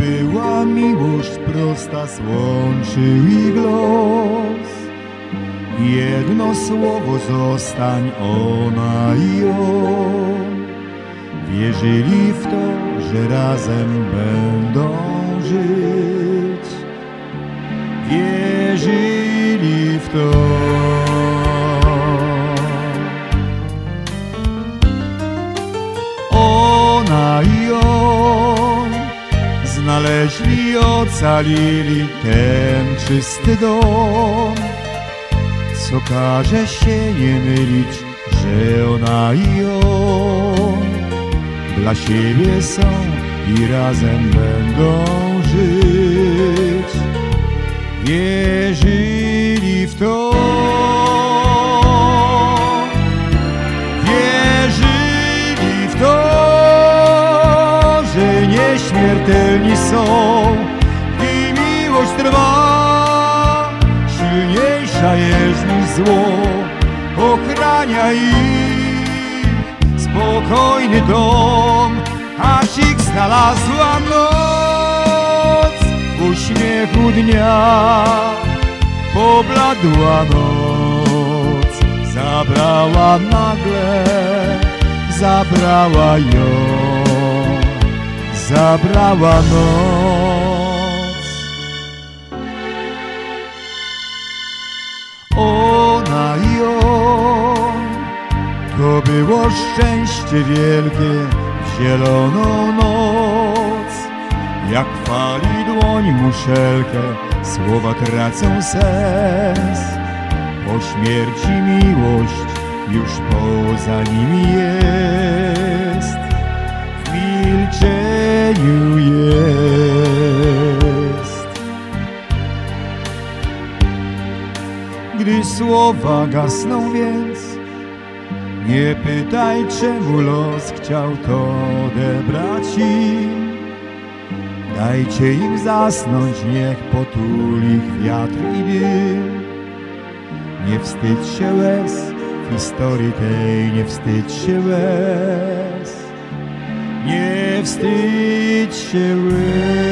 była miłość prosta, złączył ich los. Jedno słowo, zostań, ona i on. Wierzyli w to, że razem będą żyć. Wierzyli w to. Ona i on znaleźli, ocalili ten czysty dom. Co każe się nie mylić, że ona i on dla siebie są i razem będą żyć. Wierzyli w to. Wierzyli w to, że nieśmiertelni są. I miłość trwa, silniejsza jest niż zło. Ochrania ich spokojny dom, aż ich znalazła noc. W uśmiechu dnia pobladła noc. Zabrała nagle, zabrała ją, zabrała noc. Ona i on, to było szczęście wielkie w zieloną noc. Jak fali dłoń muszelkę, słowa tracą sens. Po śmierci miłość już poza nimi jest. W milczeniu jest. Gdy słowa gasną więc, nie pytaj, czemu los chciał to odebrać im. Dajcie im zasnąć, niech potuli ich wiatr i dym. Nie wstydź się łez w historii tej, nie wstydź się łez. Nie wstydź się łez.